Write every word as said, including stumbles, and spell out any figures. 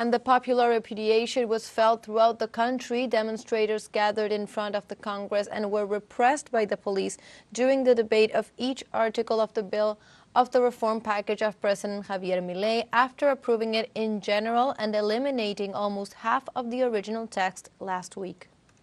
And the popular repudiation was felt throughout the country. Demonstrators gathered in front of the Congress and were repressed by the police during the debate of each article of the bill of the reform package of President Javier Milei after approving it in general and eliminating almost half of the original text last week.